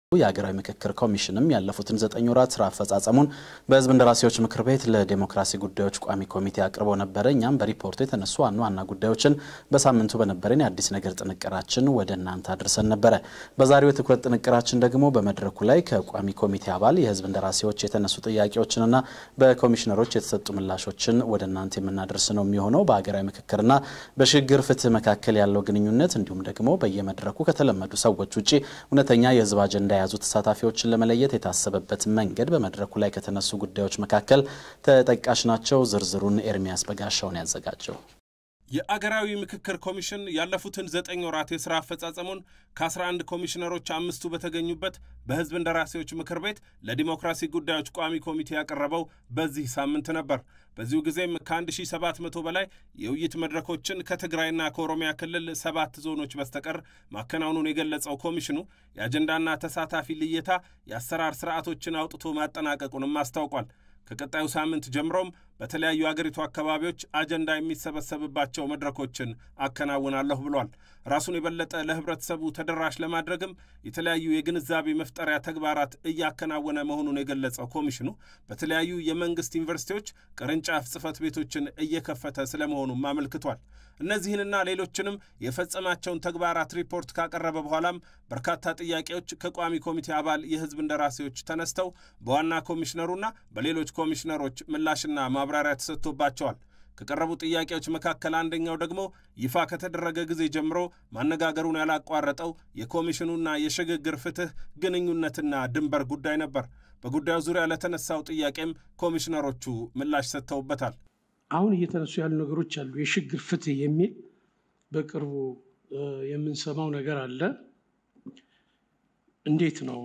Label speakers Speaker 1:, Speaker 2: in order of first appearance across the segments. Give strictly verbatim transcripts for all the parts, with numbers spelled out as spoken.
Speaker 1: የሀገራዊ ምክክር ኮሚሽንም ያለፉትን ዘጠኝ ወራት ስራ አፈጻጸሙን በህዝብ እንደራሴዎች ምክር ቤት ለዲሞክራሲ ጉዳዮች ቋሚ ኮሚቴ አቅርቦ ነበር። እኛም በሪፖርቱ የተነሱ ዋና ዋና ጉዳዮችን በሳምንቱ በነበረን የአዲስ ነገር ጥንቅራችን ወደ እናንተ አድርሰን ነበር። በዛሬው ትኩረት ጥንቅራችን ደግሞ በመድረኩ ላይ ከቋሚ ኮሚቴ አባል የህዝብ እንደራሴዎች የተነሱ ጥያቄዎችንና በኮሚሽነሮች የተሰጡ ምላሾችን ወደ እናንተ የምናደርስ ነው የሚሆነው። በሀገራዊ ምክክርና በሽግግር ፍትህ መካከል ያለው ግንኙነት እንዲሁም ደግሞ በየመድረኩ ከተለመዱ ሰዎች ውጪ እውነተኛ የህዝብ አጀንዳ ያዙ ተሳታፊዎችን ለመለየት የታሰበበት መንገድ በመድረኩ ላይ ከተነሱ ጉዳዮች መካከል ተጠቃሽ ናቸው። ዝርዝሩን ኤርሚያስ በጋሻው ነው ያዘጋጀው።
Speaker 2: የአገራዊ ምክክር ኮሚሽን ያለፉትን ዘጠኝ ወራት የሥራ አፈጻጸሙን ከ11 ኮሚሽነሮች አምስቱ በተገኙበት በህዝብ እንደራሴዎች ምክር ቤት ለዲሞክራሲ ጉዳዮች ቋሚ ኮሚቴ ያቀረበው በዚህ ሳምንት ነበር። በዚሁ ጊዜም ከ1700 በላይ የውይይት መድረኮችን ከትግራይና ከኦሮሚያ ክልል ሰባት ዞኖች በስተቀር ማከናወኑን የገለጸው ኮሚሽኑ የአጀንዳና ተሳታፊ ልየታ የአሰራር ስርዓቶችን አውጥቶ ማጠናቀቁንም አስታውቋል። ከቀጣዩ ሳምንት ጀምሮም በተለያዩ አገሪቱ አካባቢዎች አጀንዳ የሚሰበሰብባቸው መድረኮችን አከናውናለሁ ብሏል። ራሱን የበለጠ ለህብረተሰቡ ተደራሽ ለማድረግም የተለያዩ የግንዛቤ መፍጠሪያ ተግባራት እያከናወነ መሆኑን የገለጸው ኮሚሽኑ በተለያዩ የመንግስት ዩኒቨርሲቲዎች ቅርንጫፍ ጽህፈት ቤቶችን እየከፈተ ስለመሆኑም አመልክቷል። እነዚህንና ሌሎችንም የፈጸማቸውን ተግባራት ሪፖርት ካቀረበ በኋላም በርካታ ጥያቄዎች ከቋሚ ኮሚቴ አባል የህዝብ እንደራሴዎች ተነስተው በዋና ኮሚሽነሩና በሌሎች ኮሚሽነሮች ምላሽና ማብራሪያ ተሰጥቶባቸዋል። ከቀረቡ ጥያቄዎች መካከል አንደኛው ደግሞ ይፋ ከተደረገ ጊዜ ጀምሮ ማነጋገሩን ያላቋረጠው የኮሚሽኑና የሽግግር ፍትህ ግንኙነትና ድንበር ጉዳይ ነበር። በጉዳዩ ዙሪያ ለተነሳው ጥያቄም ኮሚሽነሮቹ ምላሽ ሰጥተውበታል።
Speaker 3: አሁን እየተነሱ ያሉ ነገሮች አሉ። የሽግግር ፍትህ የሚል በቅርቡ የምንሰማው ነገር አለ። እንዴት ነው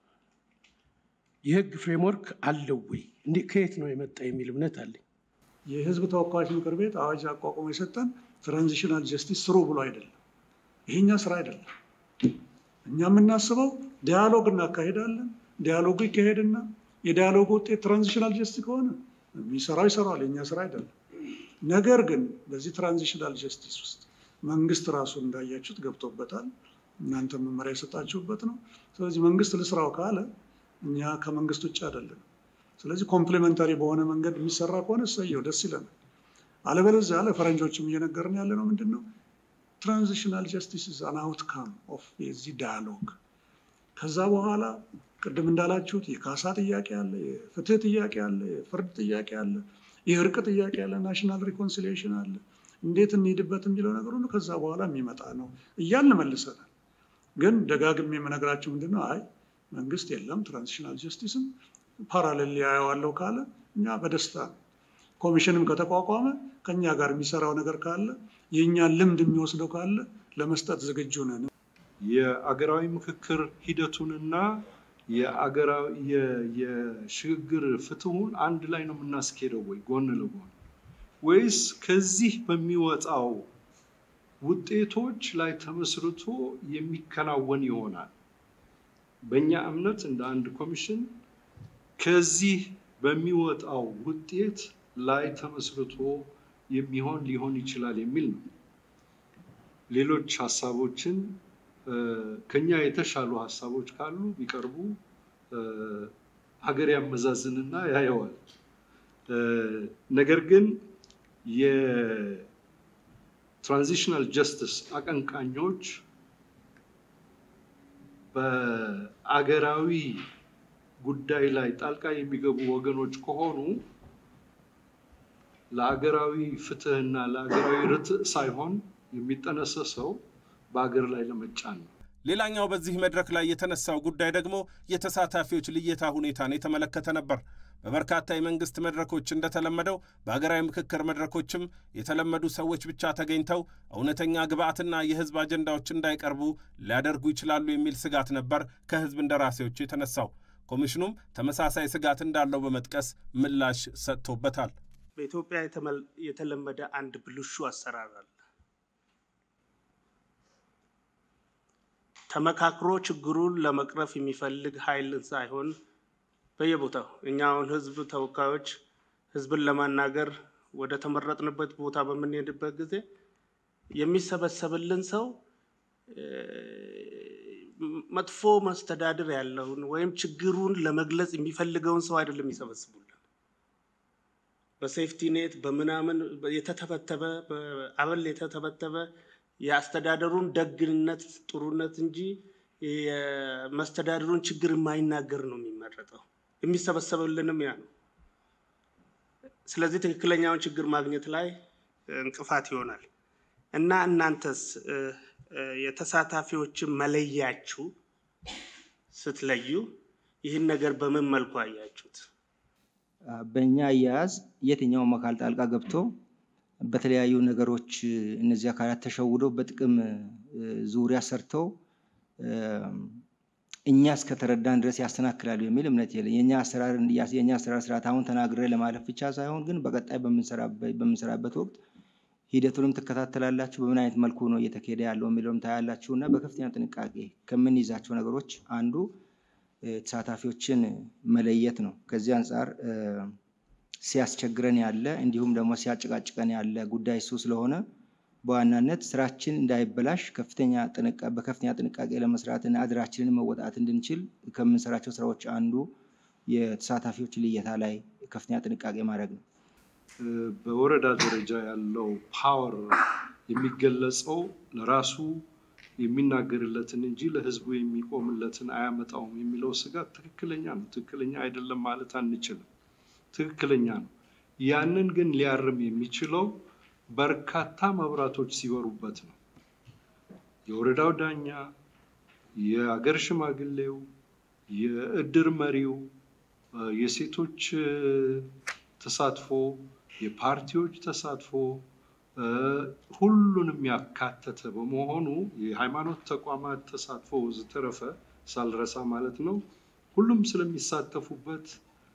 Speaker 3: የህግ ፍሬምወርክ አለው ወይ? እንዴ ከየት ነው የመጣ የሚል እምነት አለ።
Speaker 4: የህዝብ ተወካዮች ምክር ቤት አዋጅ አቋቁሞ የሰጠን ትራንዚሽናል ጀስቲስ ስሩ ብሎ አይደለም። ይሄኛ ስራ አይደለም። እኛ የምናስበው ዲያሎግ እናካሄዳለን። ዲያሎጉ ይካሄድና የዲያሎጉ ውጤት ትራንዚሽናል ጀስቲስ ከሆነ የሚሰራው ይሰራል። የኛ ስራ አይደለም። ነገር ግን በዚህ ትራንዚሽናል ጀስቲስ ውስጥ መንግስት ራሱ እንዳያችሁት ገብቶበታል። እናንተ መመሪያ የሰጣችሁበት ነው። ስለዚህ መንግስት ልስራው ካለ እኛ ከመንግስት ውጭ አይደለም። ስለዚህ ኮምፕሊመንታሪ በሆነ መንገድ የሚሰራ ከሆነ እሰየው ደስ ይለናል። አለበለዚያ ለፈረንጆችም እየነገርን ያለ ነው ምንድነው ትራንዚሽናል ጀስቲስ is an outcome of የዚህ ዳያሎግ። ከዛ በኋላ ቅድም እንዳላችሁት የካሳ ጥያቄ አለ፣ የፍትህ ጥያቄ አለ፣ የፍርድ ጥያቄ አለ፣ የእርቅ ጥያቄ አለ፣ ናሽናል ሪኮንሲሊዬሽን አለ። እንዴት እንሄድበት የሚለው ነገር ሁሉ ከዛ በኋላ የሚመጣ ነው እያልን መልሰናል። ግን ደጋግሜ የምነግራችሁ ምንድነው አይ መንግስት የለም ትራንዚሽናል ጀስቲስም ፓራሌል ያያዋለው ካለ እኛ በደስታ ኮሚሽንም ከተቋቋመ ከኛ ጋር የሚሰራው ነገር ካለ የኛን ልምድ የሚወስደው ካለ ለመስጠት ዝግጁ ነን።
Speaker 5: የአገራዊ ምክክር ሂደቱንና የአገራዊ የሽግግር ፍትሁን አንድ ላይ ነው የምናስኬደው ወይ ጎን ለጎን ወይስ ከዚህ በሚወጣው ውጤቶች ላይ ተመስርቶ የሚከናወን ይሆናል? በእኛ እምነት እንደ አንድ ኮሚሽን ከዚህ በሚወጣው ውጤት ላይ ተመስርቶ የሚሆን ሊሆን ይችላል የሚል ነው። ሌሎች ሐሳቦችን ከኛ የተሻሉ ሐሳቦች ካሉ ቢቀርቡ ሀገር ያመዛዝንና ያየዋል። ነገር ግን የትራንዚሽናል ጀስቲስ አቀንቃኞች በአገራዊ ጉዳይ ላይ ጣልቃ የሚገቡ ወገኖች ከሆኑ ለአገራዊ ፍትህና ለአገራዊ ርትዕ ሳይሆን የሚጠነሰሰው በአገር ላይ ለመጫን ነው።
Speaker 2: ሌላኛው በዚህ መድረክ ላይ የተነሳው ጉዳይ ደግሞ የተሳታፊዎች ልየታ ሁኔታን የተመለከተ ነበር። በበርካታ የመንግስት መድረኮች እንደተለመደው በአገራዊ ምክክር መድረኮችም የተለመዱ ሰዎች ብቻ ተገኝተው እውነተኛ ግብአትና የህዝብ አጀንዳዎች እንዳይቀርቡ ሊያደርጉ ይችላሉ የሚል ስጋት ነበር ከህዝብ እንደራሴዎች የተነሳው። ኮሚሽኑም ተመሳሳይ ስጋት እንዳለው በመጥቀስ ምላሽ ሰጥቶበታል።
Speaker 3: በኢትዮጵያ የተለመደ አንድ ብልሹ አሰራር አለ። ተመካክሮ ችግሩን ለመቅረፍ የሚፈልግ ኃይል ሳይሆን በየቦታው እኛውን ህዝብ ተወካዮች ህዝብን ለማናገር ወደ ተመረጥንበት ቦታ በመንሄድበት ጊዜ የሚሰበሰብልን ሰው መጥፎ ማስተዳደር ያለውን ወይም ችግሩን ለመግለጽ የሚፈልገውን ሰው አይደለም ይሰበስቡልን። በሴፍቲ ኔት በመናምን የተተበተበ በአበል የተተበተበ የአስተዳደሩን ደግነት ጥሩነት እንጂ የማስተዳደሩን ችግር የማይናገር ነው የሚመረጠው። የሚሰበሰብልንም ያ ነው። ስለዚህ ትክክለኛውን ችግር ማግኘት ላይ እንቅፋት ይሆናል እና እናንተስ የተሳታፊዎችን መለያችሁ ስትለዩ ይህን ነገር በምን መልኩ አያችሁት?
Speaker 6: በእኛ አያያዝ የትኛውም አካል ጣልቃ ገብቶ በተለያዩ ነገሮች እነዚህ አካላት ተሸውደው በጥቅም ዙሪያ ሰርተው እኛ እስከተረዳን ድረስ ያስተናክላሉ የሚል እምነት የለም። የኛ አሰራር የኛ አሰራር ስርዓት አሁን ተናግሬ ለማለፍ ብቻ ሳይሆን ግን በቀጣይ በመንሰራበት በመንሰራበት ወቅት ሂደቱንም ተከታተላላችሁ በምን አይነት መልኩ ነው እየተካሄደ ያለው የሚለውም ታያላችሁና በከፍተኛ ጥንቃቄ ከምን ይዛቸው ነገሮች አንዱ ተሳታፊዎችን መለየት ነው። ከዚህ አንፃር ሲያስቸግረን ያለ እንዲሁም ደግሞ ሲያጨቃጭቀን ያለ ጉዳይ እሱ ስለሆነ በዋናነት ስራችን እንዳይበላሽ ከፍተኛ ጥንቃቄ በከፍተኛ ጥንቃቄ ለመስራትና አድራችንን መወጣት እንድንችል ከምንሰራቸው ስራዎች አንዱ የተሳታፊዎች ልየታ ላይ ከፍተኛ ጥንቃቄ ማድረግ ነው።
Speaker 5: በወረዳ ደረጃ ያለው ፓወር የሚገለጸው ለራሱ የሚናገርለትን እንጂ ለህዝቡ የሚቆምለትን አያመጣውም የሚለው ስጋት ትክክለኛ ነው። ትክክለኛ አይደለም ማለት አንችልም። ትክክለኛ ነው። ያንን ግን ሊያርም የሚችለው በርካታ መብራቶች ሲበሩበት ነው። የወረዳው ዳኛ፣ የአገር ሽማግሌው፣ የእድር መሪው፣ የሴቶች ተሳትፎ፣ የፓርቲዎች ተሳትፎ ሁሉንም ያካተተ በመሆኑ የሃይማኖት ተቋማት ተሳትፎ ወዘተረፈ ሳልረሳ ማለት ነው። ሁሉም ስለሚሳተፉበት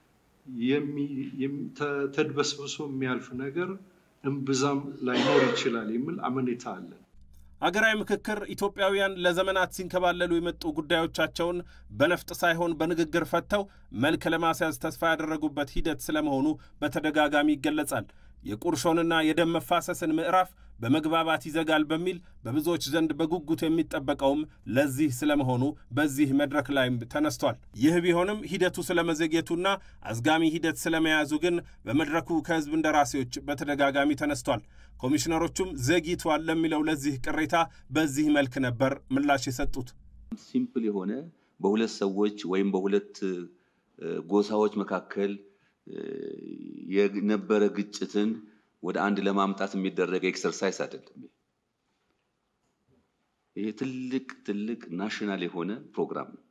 Speaker 5: ተድበስብሶ የሚያልፍ ነገር እምብዛም ላይኖር ይችላል የሚል አመኔታ አለ።
Speaker 2: አገራዊ ምክክር ኢትዮጵያውያን ለዘመናት ሲንከባለሉ የመጡ ጉዳዮቻቸውን በነፍጥ ሳይሆን በንግግር ፈተው መልክ ለማስያዝ ተስፋ ያደረጉበት ሂደት ስለመሆኑ በተደጋጋሚ ይገለጻል። የቁርሾንና የደም መፋሰስን ምዕራፍ በመግባባት ይዘጋል በሚል በብዙዎች ዘንድ በጉጉት የሚጠበቀውም ለዚህ ስለመሆኑ በዚህ መድረክ ላይም ተነስቷል። ይህ ቢሆንም ሂደቱ ስለመዘግየቱና አዝጋሚ ሂደት ስለመያዙ ግን በመድረኩ ከህዝብ እንደራሴዎች በተደጋጋሚ ተነስቷል። ኮሚሽነሮቹም ዘግይቷል ለሚለው ለዚህ ቅሬታ በዚህ መልክ ነበር ምላሽ የሰጡት።
Speaker 7: ሲምፕል የሆነ በሁለት ሰዎች ወይም በሁለት ጎሳዎች መካከል የነበረ ግጭትን ወደ አንድ ለማምጣት የሚደረግ ኤክሰርሳይዝ አይደለም። ይሄ ትልቅ ትልቅ ናሽናል የሆነ ፕሮግራም ነው።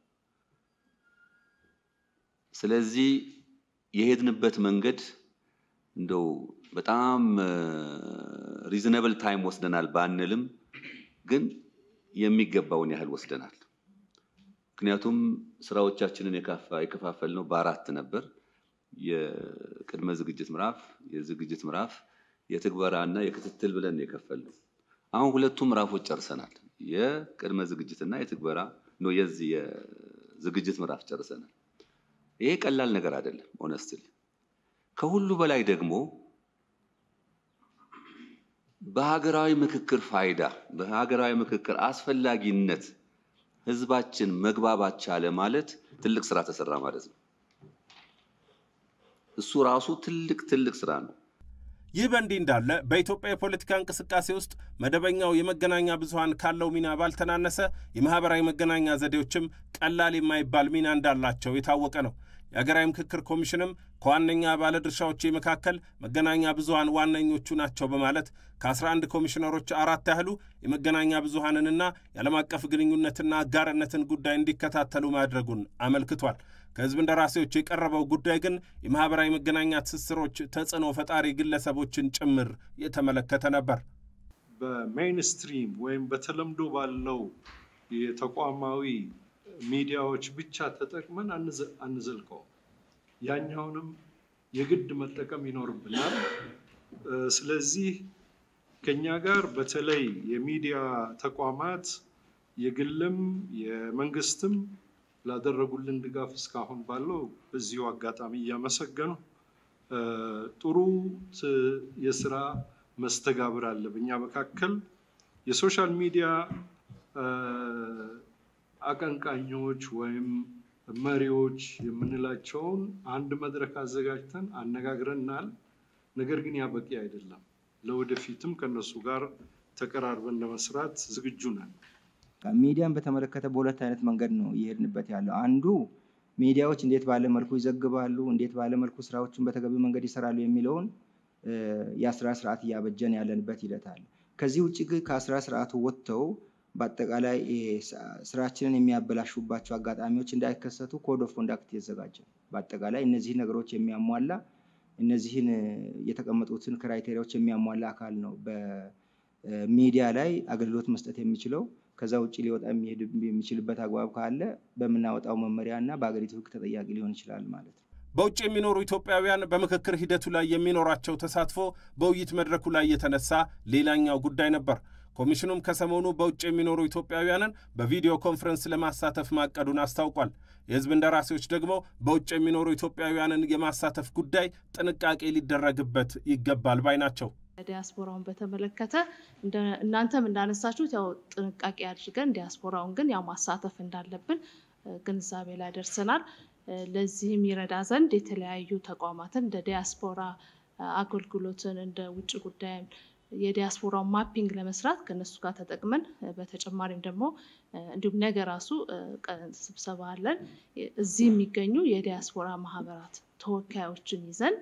Speaker 7: ስለዚህ የሄድንበት መንገድ እንደው በጣም ሪዝነብል ታይም ወስደናል ባንልም ግን የሚገባውን ያህል ወስደናል። ምክንያቱም ስራዎቻችንን የከፋፈልነው በአራት ነበር። የቅድመ ዝግጅት ምዕራፍ፣ የዝግጅት ምዕራፍ፣ የትግበራና የክትትል ብለን የከፈልነው። አሁን ሁለቱም ምዕራፎች ጨርሰናል። የቅድመ ዝግጅትና የትግበራ ነው የዚህ የዝግጅት ምዕራፍ ጨርሰናል። ይሄ ቀላል ነገር አይደለም ሆነስትሊ። ከሁሉ በላይ ደግሞ በሀገራዊ ምክክር ፋይዳ በሀገራዊ ምክክር አስፈላጊነት ህዝባችን መግባባት ቻለ ማለት ትልቅ ስራ ተሰራ ማለት ነው። እሱ ራሱ ትልቅ ትልቅ ስራ ነው።
Speaker 2: ይህ በእንዲህ እንዳለ በኢትዮጵያ የፖለቲካ እንቅስቃሴ ውስጥ መደበኛው የመገናኛ ብዙሃን ካለው ሚና ባልተናነሰ የማህበራዊ መገናኛ ዘዴዎችም ቀላል የማይባል ሚና እንዳላቸው የታወቀ ነው። የሀገራዊ ምክክር ኮሚሽንም ከዋነኛ ባለድርሻዎች መካከል መገናኛ ብዙሃን ዋነኞቹ ናቸው በማለት ከአስራ አንድ ኮሚሽነሮች አራት ያህሉ የመገናኛ ብዙሃንንና የዓለም አቀፍ ግንኙነትና አጋርነትን ጉዳይ እንዲከታተሉ ማድረጉን አመልክቷል። ከህዝብ እንደራሴዎች የቀረበው ጉዳይ ግን የማህበራዊ መገናኛ ትስስሮች ተጽዕኖ ፈጣሪ ግለሰቦችን ጭምር የተመለከተ ነበር።
Speaker 5: በሜይንስትሪም ወይም በተለምዶ ባለው የተቋማዊ ሚዲያዎች ብቻ ተጠቅመን አንዘልቀው። ያኛውንም የግድ መጠቀም ይኖርብናል። ስለዚህ ከኛ ጋር በተለይ የሚዲያ ተቋማት የግልም የመንግስትም ላደረጉልን ድጋፍ እስካሁን ባለው በዚሁ አጋጣሚ እያመሰገኑ ጥሩ የስራ መስተጋብር አለ በእኛ መካከል። የሶሻል ሚዲያ አቀንቃኞች ወይም መሪዎች የምንላቸውን አንድ መድረክ አዘጋጅተን አነጋግረናል። ነገር ግን ያ በቂ አይደለም። ለወደፊትም ከነሱ ጋር ተቀራርበን ለመስራት ዝግጁ ነን።
Speaker 6: ሚዲያን በተመለከተ በሁለት አይነት መንገድ ነው እየሄድንበት ያለው። አንዱ ሚዲያዎች እንዴት ባለ መልኩ ይዘግባሉ፣ እንዴት ባለ መልኩ ስራዎችን በተገቢ መንገድ ይሰራሉ የሚለውን የአሰራር ስርዓት እያበጀን ያለንበት ሂደት አለ። ከዚህ ውጪ ግን ከአሰራር ስርዓቱ ወጥተው በአጠቃላይ ስራችንን የሚያበላሹባቸው አጋጣሚዎች እንዳይከሰቱ ኮድ ኦፍ ኮንዳክት የተዘጋጀ በአጠቃላይ እነዚህ ነገሮች የሚያሟላ እነዚህን የተቀመጡትን ክራይቴሪያዎች የሚያሟላ አካል ነው በሚዲያ ላይ አገልግሎት መስጠት የሚችለው። ከዛ ውጪ ሊወጣ የሚችልበት አግባብ ካለ በመናወጣው መመሪያና በአገሪቱ ህግ ተጠያቂ ሊሆን ይችላል ማለት ነው።
Speaker 2: በውጭ የሚኖሩ ኢትዮጵያውያን በምክክር ሂደቱ ላይ የሚኖራቸው ተሳትፎ በውይይት መድረኩ ላይ የተነሳ ሌላኛው ጉዳይ ነበር። ኮሚሽኑም ከሰሞኑ በውጭ የሚኖሩ ኢትዮጵያውያንን በቪዲዮ ኮንፈረንስ ለማሳተፍ ማቀዱን አስታውቋል። የህዝብ እንደራሴዎች ደግሞ በውጭ የሚኖሩ ኢትዮጵያውያንን የማሳተፍ ጉዳይ ጥንቃቄ ሊደረግበት ይገባል ባይ ናቸው።
Speaker 8: ዲያስፖራውን በተመለከተ እናንተም እንዳነሳችሁት ያው ጥንቃቄ አድርገን ዲያስፖራውን ግን ያው ማሳተፍ እንዳለብን ግንዛቤ ላይ ደርሰናል። ለዚህም ይረዳ ዘንድ የተለያዩ ተቋማትን እንደ ዲያስፖራ አገልግሎትን እንደ ውጭ ጉዳይ የዲያስፖራው ማፒንግ ለመስራት ከነሱ ጋር ተጠቅመን በተጨማሪም ደግሞ እንዲሁም ነገ ራሱ ስብሰባ አለን እዚህ የሚገኙ የዲያስፖራ ማህበራት ተወካዮችን ይዘን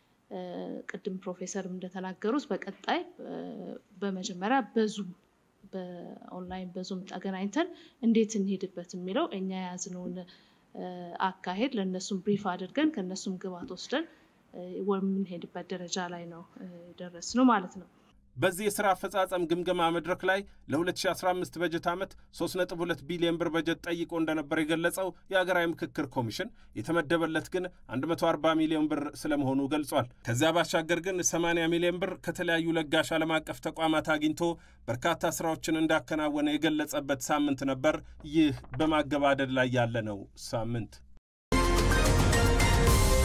Speaker 8: ቅድም ፕሮፌሰርም እንደተናገሩት በቀጣይ በመጀመሪያ በዙም በኦንላይን በዙም ተገናኝተን እንዴት እንሄድበት የሚለው እኛ ያዝነውን አካሄድ ለነሱም ብሪፍ አድርገን ከነሱም ግባት ወስደን ወምንሄድበት ደረጃ ላይ ነው ደረስነው ማለት ነው።
Speaker 2: በዚህ የሥራ አፈጻጸም ግምገማ መድረክ ላይ ለ2015 በጀት ዓመት ሶስት ነጥብ ሁለት ቢሊዮን ብር በጀት ጠይቆ እንደነበር የገለጸው የሀገራዊ ምክክር ኮሚሽን የተመደበለት ግን አንድ መቶ አርባ ሚሊዮን ብር ስለመሆኑ ገልጿል። ከዚያ ባሻገር ግን ሰማንያ ሚሊዮን ብር ከተለያዩ ለጋሽ ዓለም አቀፍ ተቋማት አግኝቶ በርካታ ስራዎችን እንዳከናወነ የገለጸበት ሳምንት ነበር። ይህ በማገባደድ ላይ ያለ ነው ሳምንት